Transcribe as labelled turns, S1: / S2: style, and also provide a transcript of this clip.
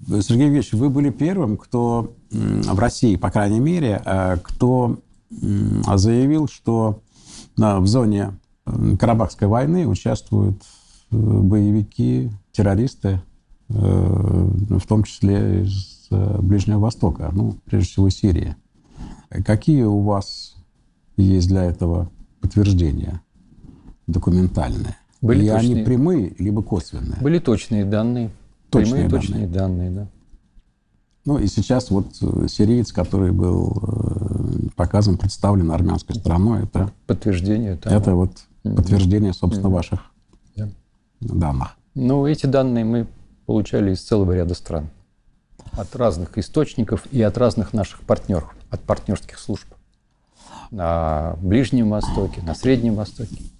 S1: Сергей Евгеньевич, вы были первым, кто в России, по крайней мере, кто заявил, что в зоне Карабахской войны участвуют боевики, террористы, в том числе из Ближнего Востока, ну, прежде всего, Сирии. Какие у вас есть для этого подтверждения документальные?
S2: Были
S1: И
S2: точные,
S1: они прямые, либо косвенные?
S2: Были точные данные. Точные данные, да.
S1: Ну и сейчас вот сириец, который был показан, представлен армянской стороной, это
S2: подтверждение того.
S1: Это вот подтверждение, собственно, ваших данных.
S2: Ну, эти данные мы получали из целого ряда стран. От разных источников и от разных наших партнеров, от партнерских служб. На Ближнем Востоке, на Среднем Востоке.